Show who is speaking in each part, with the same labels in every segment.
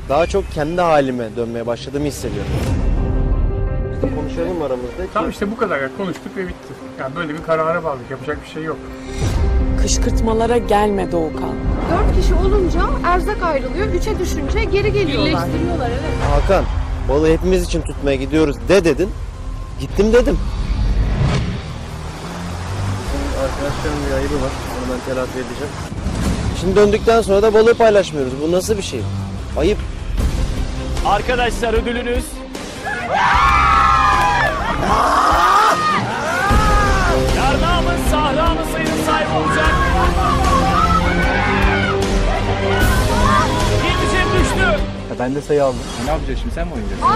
Speaker 1: Daha çok kendi halime dönmeye başladığımı hissediyorum. Konuşalım aramızda.
Speaker 2: Tamam işte bu kadar ya. Konuştuk ve bitti. Yani böyle bir karara bağladık. Yapacak bir şey yok.
Speaker 3: Kışkırtmalara gelme Doğukan.
Speaker 4: 4 kişi olunca erzak ayrılıyor. 3'e düşünce geri geliyorlar. Birleştiriyorlar, evet.
Speaker 1: Hakan, balığı hepimiz için tutmaya gidiyoruz dedin. Gittim dedim. Arkadaşlarım bir ayıbı var. Onu ben telafi edeceğim. Şimdi döndükten sonra da balığı paylaşmıyoruz. Bu nasıl bir şey? Ayıp.
Speaker 5: Arkadaşlar ödülünüz. Yarnağımız Sahra'mız sayının sahibi olacak. Yetişim düştü.
Speaker 1: Ben de sayı aldım.
Speaker 6: Ne yapacağız şimdi, sen mi oynayacaksın?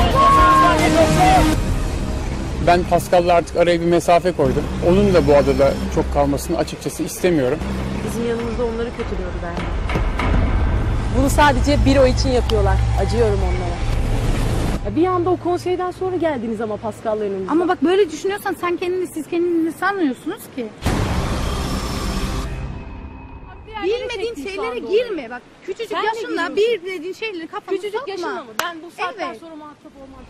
Speaker 2: Ben Pascal'la artık araya bir mesafe koydum. Onun da bu adada çok kalmasını açıkçası istemiyorum.
Speaker 4: Bizim yanımızda onları kötülüyordu ben.
Speaker 3: Bunu sadece bir o için yapıyorlar. Acıyorum onlara.
Speaker 7: Bir anda o konseyden sonra geldiniz ama Pascal'la önümüzde.
Speaker 4: Ama bak böyle düşünüyorsan siz kendinizi sanmıyorsunuz ki. Bilmediğin şeylere girme. Bak küçücük
Speaker 7: Sen de
Speaker 4: yaşında
Speaker 7: giriyorsun.
Speaker 4: bir dediğin şeyleri kafana
Speaker 7: Küçücük
Speaker 4: sokma.
Speaker 7: yaşında mı? Ben bu saatten
Speaker 4: Evet.
Speaker 7: sonra muhatap olmam.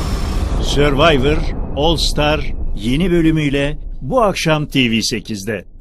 Speaker 8: Survivor All Star yeni bölümüyle bu akşam TV8'de.